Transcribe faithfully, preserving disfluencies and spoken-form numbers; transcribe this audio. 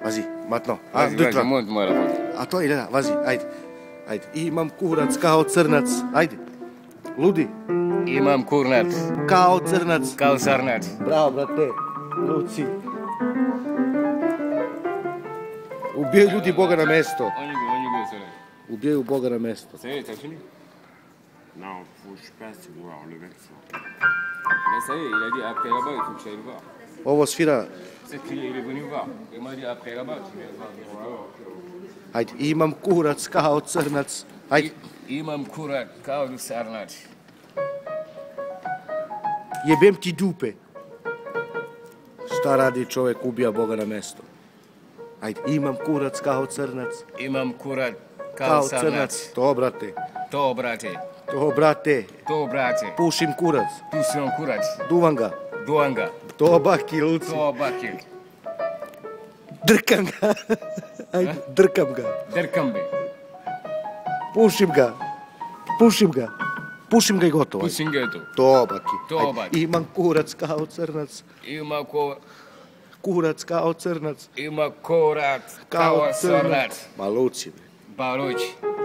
Vazi, matno. Vazi, vazi, mult mă răput. A to ide, da, vazi, ajde. Ajde. Imam kurac kao crnac. Ajde. Ludi. Imam kurnat. Kao crnac. Kao sarnat. Bravo, brate. Luci. Ubijaju ljudi Boga na mesto. On je go, on je go, sole. Ubijaju Boga na mesto. Ça y est, t'as fini? Non, faut que je passe voir le médecin. Mais ça y est, il a dit après là-bas, il faut que j'aille le voir. Ovo svira. C'est qu'il est venu voir. Il m'a dit après là-bas, tu viens voir. Ajde. Imam kurac kao crnac. Ajde. Imam kurat kao sarnat. Jebem ti dupe. Šta radi čovjek, ubija Boga na mesto? Ajde, imam kurac kao crnac. Imam kurat kao, Kao sarnat. crnac. To, brate. To, brate. To, brate. To, brate. Pušim kurac. Pušim kurac. Duvam ga. Duvam ga. To, baki, Luci. To, baki. Drkam ga. Ajde, drkam ga. Drkam bi. Pušim ga. Pušim ga. Pušim ga i gotovo. Pušim ga je to. To, baki. To, Ajde. baki. Imam kurac kao crnac. Ima ko... Kurac kao crnac. Ima kurat kao sarnat. Ma, Luci. Baruć.